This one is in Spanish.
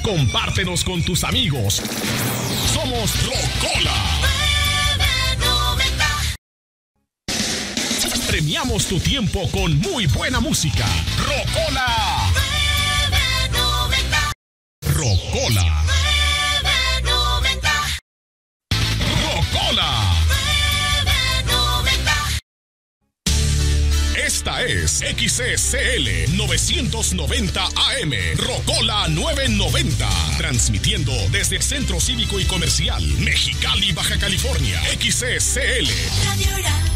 Compártenos con tus amigos. Somos Rocola. Premiamos tu tiempo con muy buena música. Rocola. Rocola. Rocola. Esta es XCCL 990 AM, Rocola 990, transmitiendo desde el Centro Cívico y Comercial, Mexicali, Baja California. XCCL.